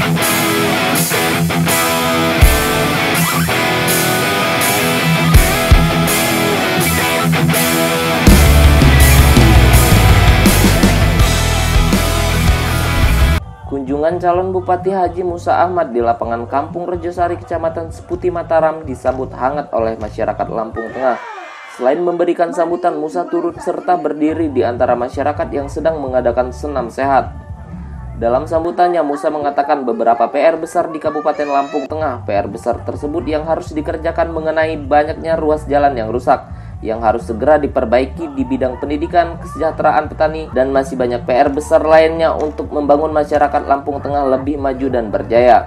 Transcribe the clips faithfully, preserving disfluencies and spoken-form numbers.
Kunjungan calon Bupati Haji Musa Ahmad di lapangan Kampung Rejosari, Kecamatan Seputi, Mataram disambut hangat oleh masyarakat Lampung Tengah. Selain memberikan sambutan, Musa turut serta berdiri di antara masyarakat yang sedang mengadakan senam sehat. Dalam sambutannya, Musa mengatakan beberapa P R besar di Kabupaten Lampung Tengah. P R besar tersebut yang harus dikerjakan mengenai banyaknya ruas jalan yang rusak, yang harus segera diperbaiki di bidang pendidikan, kesejahteraan petani, dan masih banyak P R besar lainnya untuk membangun masyarakat Lampung Tengah lebih maju dan berjaya.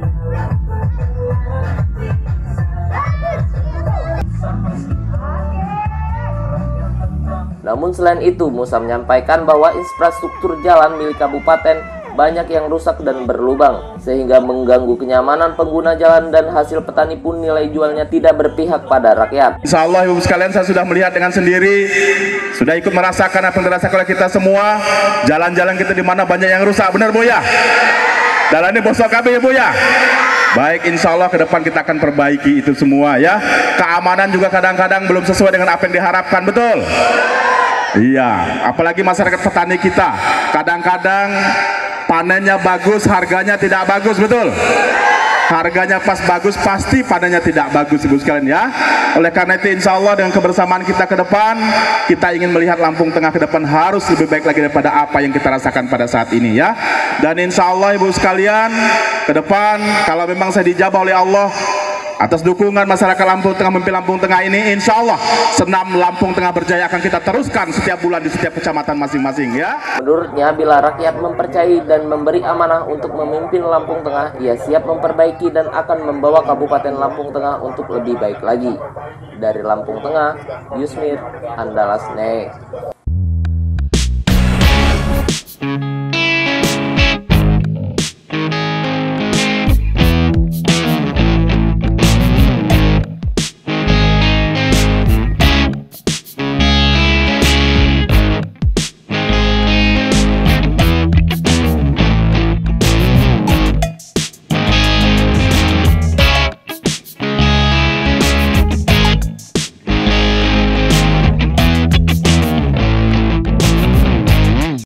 Namun selain itu, Musa menyampaikan bahwa infrastruktur jalan milik kabupaten banyak yang rusak dan berlubang, sehingga mengganggu kenyamanan pengguna jalan, dan hasil petani pun nilai jualnya tidak berpihak pada rakyat. Insya Allah ibu sekalian, saya sudah melihat dengan sendiri, sudah ikut merasakan apa yang dirasakan oleh kita semua. Jalan-jalan kita di mana banyak yang rusak, benar Bu ya? Jalan ini bosok kabeh Bu ya? Baik, insya Allah ke depan kita akan perbaiki itu semua ya. Keamanan juga kadang-kadang belum sesuai dengan apa yang diharapkan, betul? Iya, apalagi masyarakat petani kita kadang-kadang panennya bagus, harganya tidak bagus, betul? Harganya pas bagus, pasti panennya tidak bagus ibu sekalian ya. Oleh karena itu insya Allah dengan kebersamaan kita ke depan, kita ingin melihat Lampung Tengah ke depan harus lebih baik lagi daripada apa yang kita rasakan pada saat ini ya. Dan insya Allah ibu sekalian, ke depan kalau memang saya dijabah oleh Allah atas dukungan masyarakat Lampung Tengah, memimpin Lampung Tengah ini, insya Allah senam Lampung Tengah berjaya akan kita teruskan setiap bulan di setiap kecamatan masing-masing ya. Menurutnya, bila rakyat mempercayai dan memberi amanah untuk memimpin Lampung Tengah, ia siap memperbaiki dan akan membawa Kabupaten Lampung Tengah untuk lebih baik lagi. Dari Lampung Tengah, Yusmir Andalas Next.